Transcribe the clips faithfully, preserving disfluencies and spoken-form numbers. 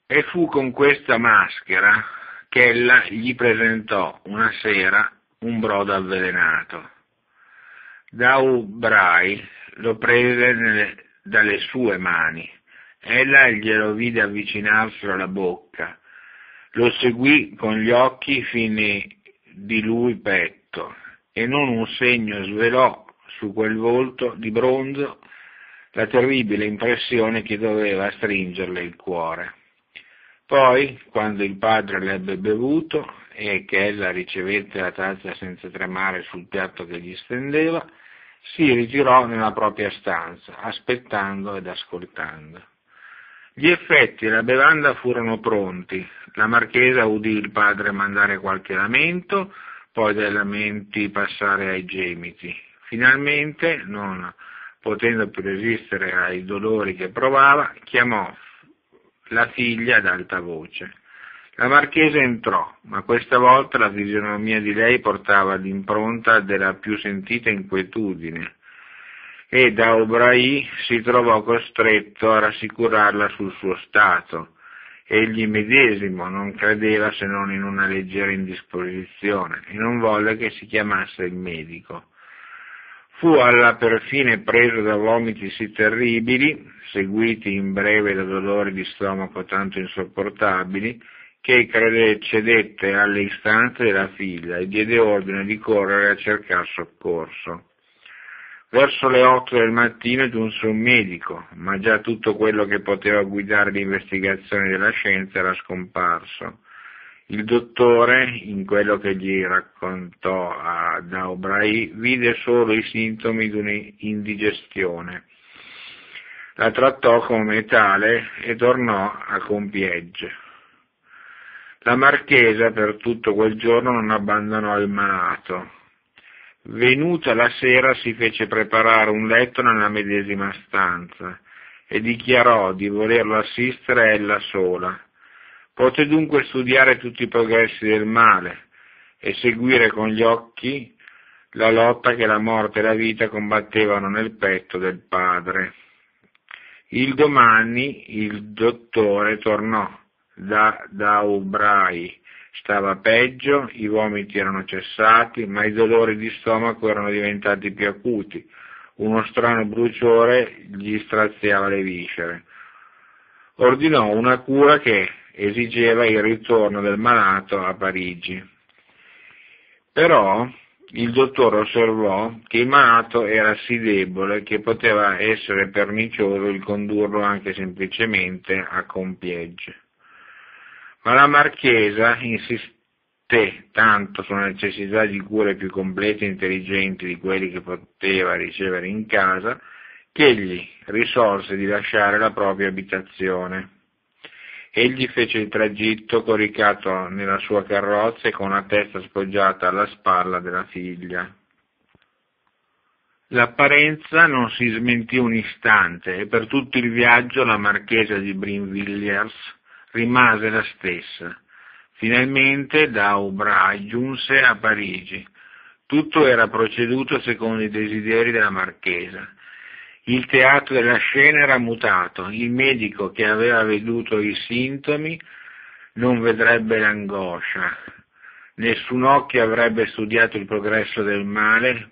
E fu con questa maschera che ella gli presentò una sera un brodo avvelenato. Da'Aubray lo prese nelle, dalle sue mani, ella glielo vide avvicinarselo alla bocca, lo seguì con gli occhi fino di lui petto, e non un segno svelò su quel volto di bronzo la terribile impressione che doveva stringerle il cuore. Poi, quando il padre l'ebbe bevuto e che ella ricevette la tazza senza tremare sul piatto che gli stendeva, si ritirò nella propria stanza, aspettando ed ascoltando. Gli effetti e la bevanda furono pronti. La marchesa udì il padre mandare qualche lamento, poi dai lamenti passare ai gemiti. Finalmente, non potendo più resistere ai dolori che provava, chiamò la figlia ad alta voce. La marchesa entrò, ma questa volta la fisionomia di lei portava l'impronta della più sentita inquietudine, e Da'Aubray si trovò costretto a rassicurarla sul suo stato. Egli medesimo non credeva se non in una leggera indisposizione e non volle che si chiamasse il medico. Fu alla perfine preso da vomiti sì terribili, seguiti in breve da dolori di stomaco tanto insopportabili, che crede cedette alle istanze della figlia e diede ordine di correre a cercare soccorso. Verso le otto del mattino giunse un medico, ma già tutto quello che poteva guidare l'investigazione della scienza era scomparso. Il dottore, in quello che gli raccontò a Da'Aubray, vide solo i sintomi di un'indigestione. La trattò come tale e tornò a Compiègne. La marchesa per tutto quel giorno non abbandonò il malato. Venuta la sera si fece preparare un letto nella medesima stanza e dichiarò di volerlo assistere ella sola. Poté dunque studiare tutti i progressi del male e seguire con gli occhi la lotta che la morte e la vita combattevano nel petto del padre. Il domani il dottore tornò da Da'Aubray. Stava peggio, i vomiti erano cessati, ma i dolori di stomaco erano diventati più acuti. Uno strano bruciore gli straziava le viscere. Ordinò una cura che esigeva il ritorno del malato a Parigi. Però il dottore osservò che il malato era sì debole che poteva essere pernicioso il condurlo anche semplicemente a Compiègne. Ma la marchesa insisté tanto sulla necessità di cure più complete e intelligenti di quelli che poteva ricevere in casa, che egli risolse di lasciare la propria abitazione. Egli fece il tragitto coricato nella sua carrozza e con la testa spoggiata alla spalla della figlia. L'apparenza non si smentì un istante e per tutto il viaggio la marchesa di Brinvilliers rimase la stessa. Finalmente Da'Aubray giunse a Parigi. Tutto era proceduto secondo i desideri della marchesa. Il teatro della scena era mutato, il medico che aveva veduto i sintomi non vedrebbe l'angoscia, nessun occhio avrebbe studiato il progresso del male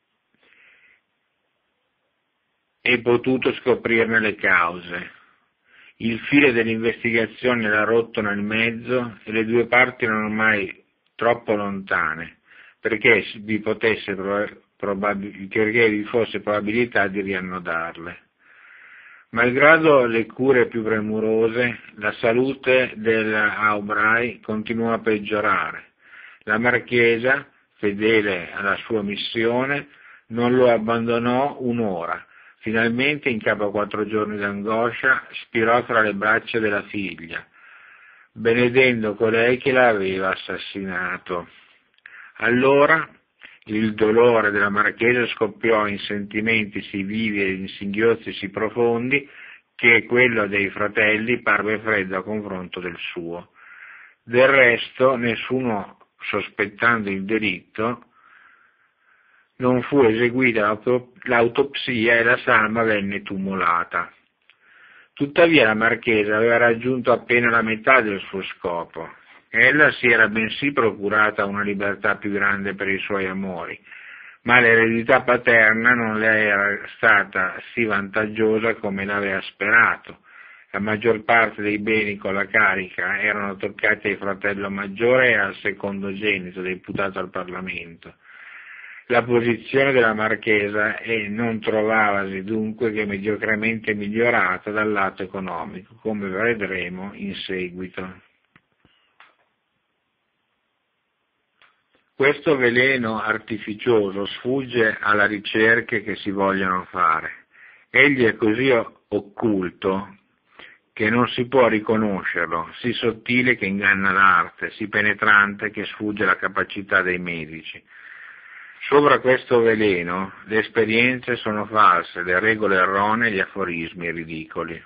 e potuto scoprirne le cause. Il filo dell'investigazione era rotto nel mezzo e le due parti erano ormai troppo lontane perché vi potesse probab- perché vi fosse probabilità di riannodarle. Malgrado le cure più premurose, la salute dell'Aubray continuò a peggiorare. La marchesa, fedele alla sua missione, non lo abbandonò un'ora. Finalmente, in capo a quattro giorni d'angoscia, spirò tra le braccia della figlia, benedendo colei che l'aveva assassinato. Allora il dolore della marchesa scoppiò in sentimenti sì vivi e in singhiozzi sì profondi che quello dei fratelli parve freddo a confronto del suo. Del resto, nessuno, sospettando il delitto, non fu eseguita l'autopsia e la salma venne tumulata. Tuttavia la marchesa aveva raggiunto appena la metà del suo scopo. Ella si era bensì procurata una libertà più grande per i suoi amori, ma l'eredità paterna non le era stata sì vantaggiosa come l'aveva sperato. La maggior parte dei beni con la carica erano toccati al fratello maggiore e al secondogenito deputato al Parlamento. La posizione della marchesa e non trovavasi dunque che mediocremente migliorata dal lato economico, come vedremo in seguito. Questo veleno artificioso sfugge alle ricerche che si vogliono fare. Egli è così occulto che non si può riconoscerlo, sì sottile che inganna l'arte, sì penetrante che sfugge la capacità dei medici. Sopra questo veleno le esperienze sono false, le regole erronee, gli aforismi ridicoli.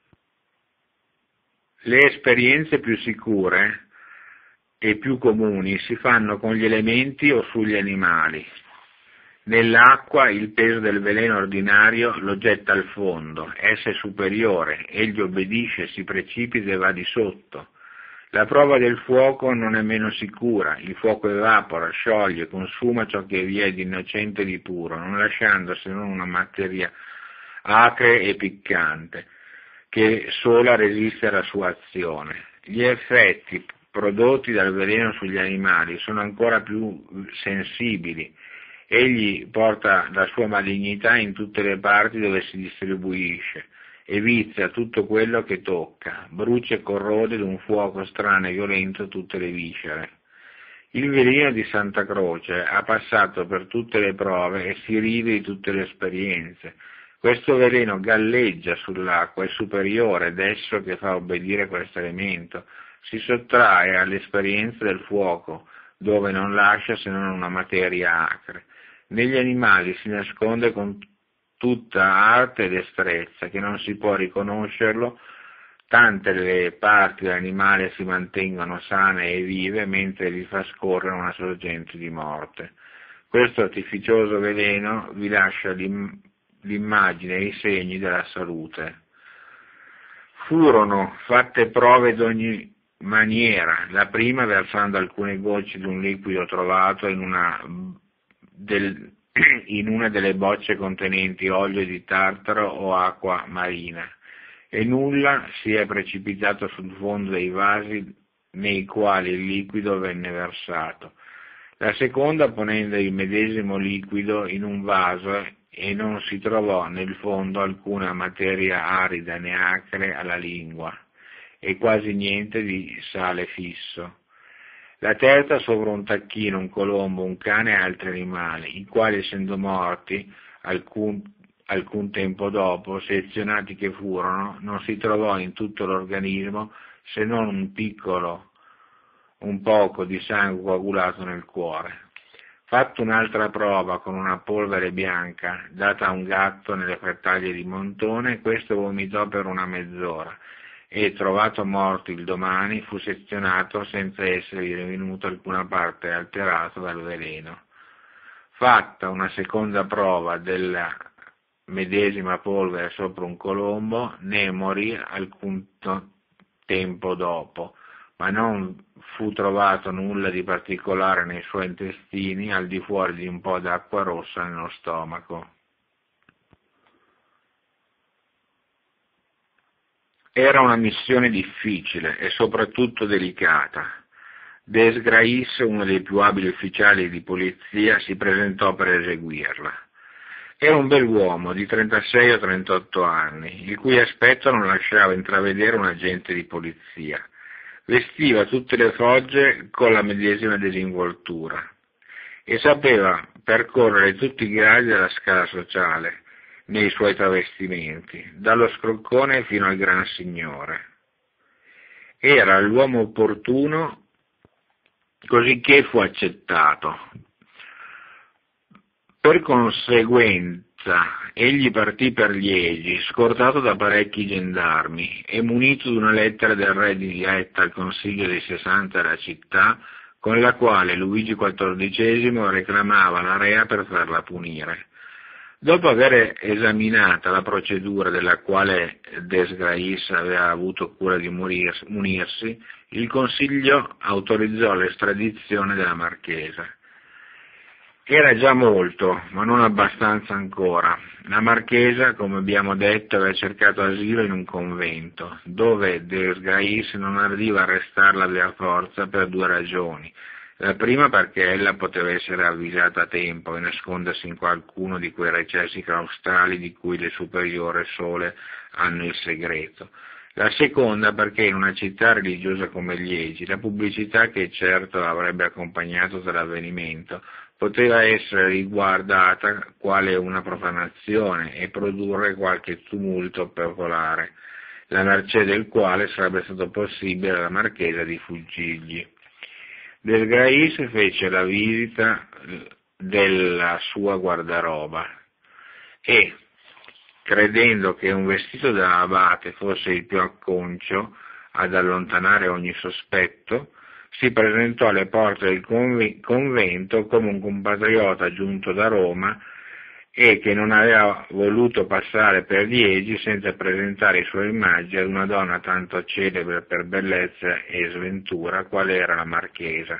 Le esperienze più sicure e più comuni si fanno con gli elementi o sugli animali. Nell'acqua il peso del veleno ordinario lo getta al fondo, essa è superiore, egli obbedisce, si precipita e va di sotto. La prova del fuoco non è meno sicura, il fuoco evapora, scioglie, consuma ciò che vi è di innocente e di puro, non lasciando se non una materia acre e piccante, che sola resiste alla sua azione. Gli effetti prodotti dal veleno sugli animali sono ancora più sensibili. Egli porta la sua malignità in tutte le parti dove si distribuisce e vizia tutto quello che tocca, brucia e corrode d'un fuoco strano e violento tutte le viscere. Il veleno di Santa Croce ha passato per tutte le prove e si ride di tutte le esperienze. Questo veleno galleggia sull'acqua, è superiore ed esso che fa obbedire questo elemento. Si sottrae all'esperienza del fuoco, dove non lascia se non una materia acre. Negli animali si nasconde con tutta arte e destrezza, che non si può riconoscerlo, tante le parti dell'animale si mantengono sane e vive, mentre vi fa scorrere una sorgente di morte. Questo artificioso veleno vi lascia l'im- l'immagine e i segni della salute. Furono fatte prove d'ogni maniera, la prima versando alcune gocce di un liquido trovato in una, del, in una delle bocce contenenti olio di tartaro o acqua marina, e nulla si è precipitato sul fondo dei vasi nei quali il liquido venne versato. La seconda ponendo il medesimo liquido in un vaso e non si trovò nel fondo alcuna materia arida né acre alla lingua, e quasi niente di sale fisso. La terza sopra un tacchino, un colombo, un cane e altri animali, i quali essendo morti alcun, alcun tempo dopo, sezionati che furono, non si trovò in tutto l'organismo se non un piccolo, un poco di sangue coagulato nel cuore. Fatto un'altra prova con una polvere bianca data a un gatto nelle frattaglie di Montone, questo vomitò per una mezz'ora e, trovato morto il domani, fu sezionato senza essergli rinvenuta alcuna parte alterata dal veleno. Fatta una seconda prova della medesima polvere sopra un colombo, ne morì alcun tempo dopo, ma non fu trovato nulla di particolare nei suoi intestini, al di fuori di un po' d'acqua rossa nello stomaco. Era una missione difficile e soprattutto delicata. Des Graïs, uno dei più abili ufficiali di polizia, si presentò per eseguirla. Era un bell'uomo di trentasei o trentotto anni, il cui aspetto non lasciava intravedere un agente di polizia. Vestiva tutte le fogge con la medesima disinvoltura e sapeva percorrere tutti i gradi della scala sociale nei suoi travestimenti, dallo scroccone fino al gran signore. Era l'uomo opportuno, cosicché fu accettato. Per conseguenza, egli partì per Liegi, scortato da parecchi gendarmi e munito di una lettera del re di Letta al Consiglio dei Sessanta della città, con la quale Luigi quattordicesimo reclamava la rea per farla punire. Dopo aver esaminata la procedura della quale Des Grais aveva avuto cura di munirsi, il Consiglio autorizzò l'estradizione della marchesa. Era già molto, ma non abbastanza ancora. La marchesa, come abbiamo detto, aveva cercato asilo in un convento, dove Des Grais non ardiva a restarla via forza per due ragioni. La prima perché ella poteva essere avvisata a tempo e nascondersi in qualcuno di quei recessi claustrali di cui le superiore sole hanno il segreto. La seconda perché in una città religiosa come Liegi la pubblicità che certo avrebbe accompagnato dall'avvenimento poteva essere riguardata quale una profanazione e produrre qualche tumulto popolare, la mercé del quale sarebbe stato possibile alla marchesa di fuggirgli. Des Grais fece la visita della sua guardaroba e, credendo che un vestito da abate fosse il più acconcio ad allontanare ogni sospetto, si presentò alle porte del convento come un compatriota giunto da Roma e che non aveva voluto passare per Liegi senza presentare i suoi omaggi ad una donna tanto celebre per bellezza e sventura quale era la marchesa.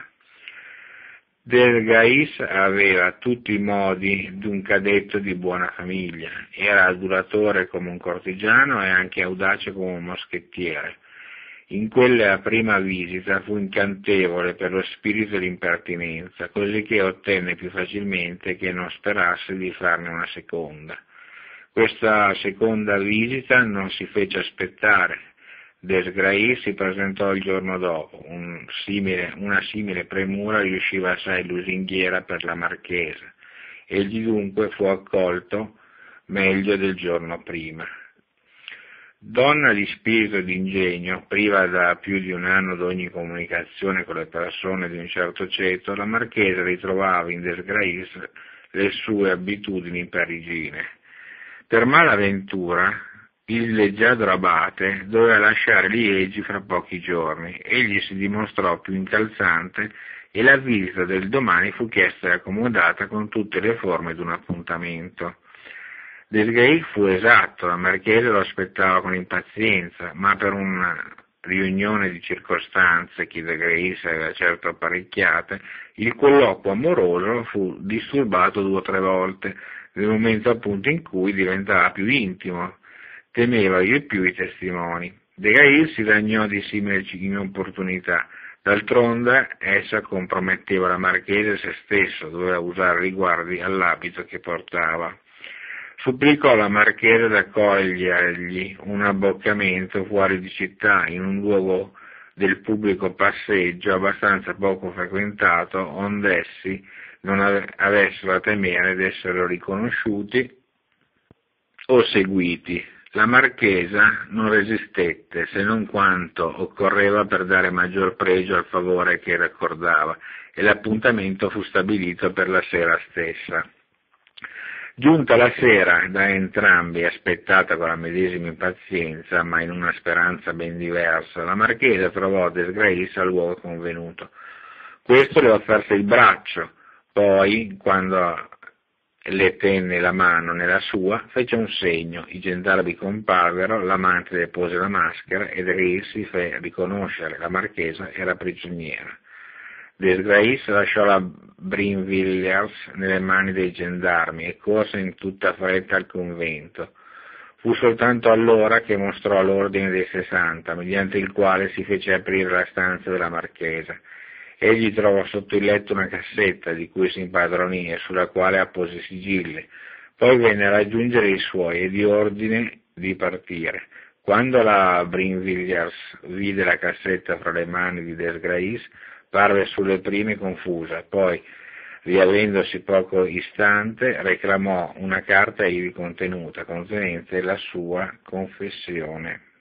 Des Grais aveva tutti i modi d'un cadetto di buona famiglia, era adulatore come un cortigiano e anche audace come un moschettiere. In quella prima visita fu incantevole per lo spirito e l'impertinenza, così che ottenne più facilmente che non sperasse di farne una seconda. Questa seconda visita non si fece aspettare. Des Grais si presentò il giorno dopo, un simile, una simile premura riusciva assai lusinghiera per la marchesa. Egli dunque fu accolto meglio del giorno prima. Donna di spirito e di ingegno, priva da più di un anno d'ogni comunicazione con le persone di un certo ceto, la marchesa ritrovava in Des Grais le sue abitudini parigine. Per malaventura, il leggiadro abate doveva lasciare Liegi fra pochi giorni, egli si dimostrò più incalzante e la visita del domani fu chiesta e accomodata con tutte le forme d'un appuntamento. Des Grais fu esatto, la marchesa lo aspettava con impazienza, ma per una riunione di circostanze che Des Grais aveva certo apparecchiate, il colloquio amoroso fu disturbato due o tre volte, nel momento appunto in cui diventava più intimo, temeva il più i testimoni. Des Grais si lagnò di simili inopportunità, d'altronde essa comprometteva la marchesa e se stesso, doveva usare riguardi all'abito che portava. Supplicò la marchesa d'accogliergli un abboccamento fuori di città, in un luogo del pubblico passeggio abbastanza poco frequentato, onde essi non avessero a temere d'essere riconosciuti o seguiti. La marchesa non resistette, se non quanto occorreva per dare maggior pregio al favore che raccordava, e l'appuntamento fu stabilito per la sera stessa. Giunta la sera da entrambi, aspettata con la medesima impazienza, ma in una speranza ben diversa, la marchesa trovò Des Grais al luogo convenuto. Questo le offerse il braccio, poi, quando le tenne la mano nella sua, fece un segno, i gendarmi comparvero, l'amante depose la maschera e Des Grais si fe riconoscere, la marchesa era prigioniera. Des Grais lasciò la Brinvilliers nelle mani dei gendarmi e corse in tutta fretta al convento. Fu soltanto allora che mostrò l'ordine dei sessanta, mediante il quale si fece aprire la stanza della marchesa. Egli trovò sotto il letto una cassetta di cui si impadronì e sulla quale appose i sigilli. Poi venne a raggiungere i suoi e diede ordine di partire. Quando la Brinvilliers vide la cassetta fra le mani di Des Grais, parve sulle prime confusa, poi, riavendosi poco istante, reclamò una carta ivi contenuta, contenente la sua confessione.